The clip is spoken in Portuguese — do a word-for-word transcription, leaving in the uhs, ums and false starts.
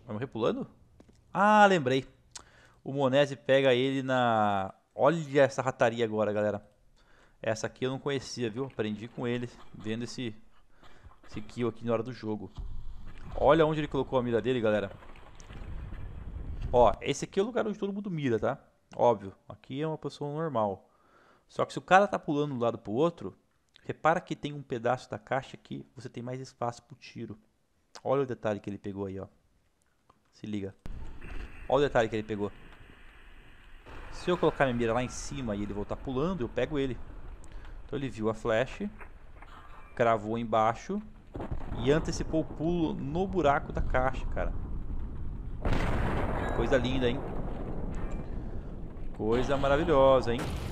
Vai morrer pulando? Ah, lembrei. O Monese pega ele na... Olha essa rataria agora, galera. Essa aqui eu não conhecia, viu? Aprendi com ele, vendo esse, esse kill aqui na hora do jogo. Olha onde ele colocou a mira dele, galera. Ó, esse aqui é o lugar onde todo mundo mira, tá? Óbvio, aqui é uma posição normal. Só que se o cara tá pulando de um lado pro outro, repara que tem um pedaço da caixa aqui, você tem mais espaço pro tiro. Olha o detalhe que ele pegou aí, ó. Se liga. Olha o detalhe que ele pegou. Se eu colocar minha mira lá em cima e ele voltar pulando, eu pego ele. Então ele viu a flash, cravou embaixo e antecipou o pulo no buraco da caixa, cara. Coisa linda, hein? Coisa maravilhosa, hein?